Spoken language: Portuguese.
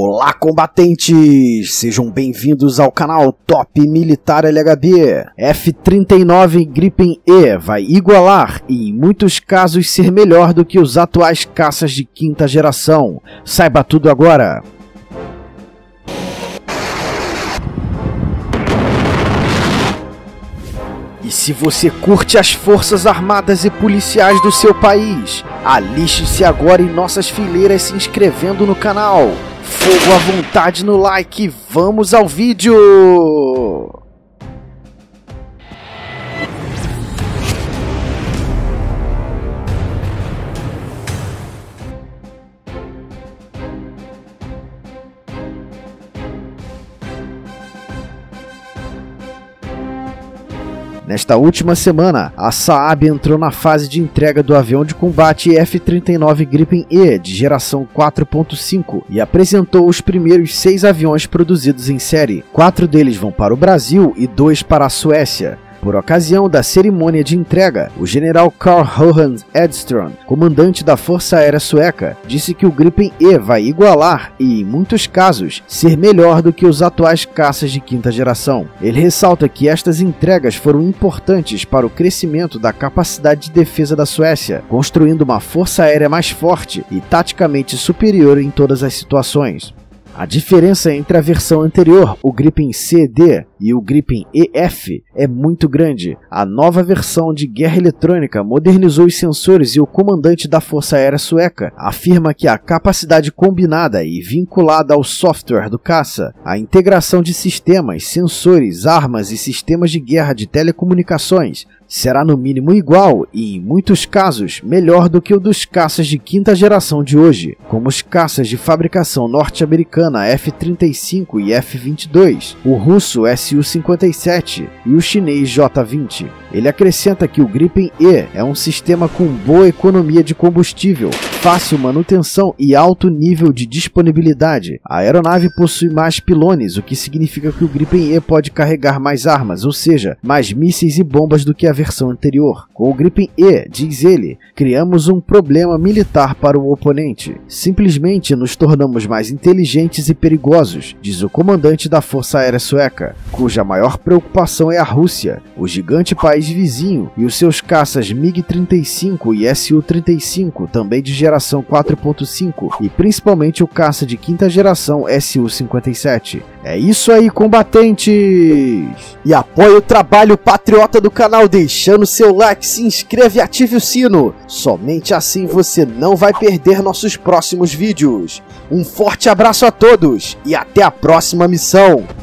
Olá, combatentes! Sejam bem-vindos ao canal Top Militar LHB. F-39 Gripen E vai igualar e, em muitos casos, ser melhor do que os atuais caças de quinta geração. Saiba tudo agora! E se você curte as forças armadas e policiais do seu país, aliste-se agora em nossas fileiras se inscrevendo no canal. Fogo à vontade no like, vamos ao vídeo! Nesta última semana, a Saab entrou na fase de entrega do avião de combate F-39 Gripen E de geração 4.5 e apresentou os primeiros 6 aviões produzidos em série. 4 deles vão para o Brasil e 2 para a Suécia. Por ocasião da cerimônia de entrega, o general Karl-Johan Edström, comandante da Força Aérea Sueca, disse que o Gripen E vai igualar e, em muitos casos, ser melhor do que os atuais caças de quinta geração. Ele ressalta que estas entregas foram importantes para o crescimento da capacidade de defesa da Suécia, construindo uma força aérea mais forte e taticamente superior em todas as situações. A diferença entre a versão anterior, o Gripen C/D, e o Gripen EF é muito grande. A nova versão de guerra eletrônica modernizou os sensores e o comandante da Força Aérea Sueca afirma que a capacidade combinada e vinculada ao software do caça, a integração de sistemas, sensores, armas e sistemas de guerra de telecomunicações será no mínimo igual e, em muitos casos, melhor do que o dos caças de quinta geração de hoje, como os caças de fabricação norte-americana F-35 e F-22, o russo Su-57 e o chinês J-20. Ele acrescenta que o Gripen E é um sistema com boa economia de combustível, fácil manutenção e alto nível de disponibilidade. A aeronave possui mais pilones, o que significa que o Gripen E pode carregar mais armas, ou seja, mais mísseis e bombas do que a versão anterior. Com o Gripen E, diz ele, criamos um problema militar para o oponente. Simplesmente nos tornamos mais inteligentes e perigosos, diz o comandante da Força Aérea Sueca, cuja maior preocupação é a Rússia, o gigante país vizinho, e os seus caças MiG-35 e Su-35, também de geração 4.5, e principalmente o caça de quinta geração Su-57. É isso aí, combatentes! E apoie o trabalho patriota do canal deixando seu like, se inscreve e ative o sino. Somente assim você não vai perder nossos próximos vídeos. Um forte abraço a todos e até a próxima missão!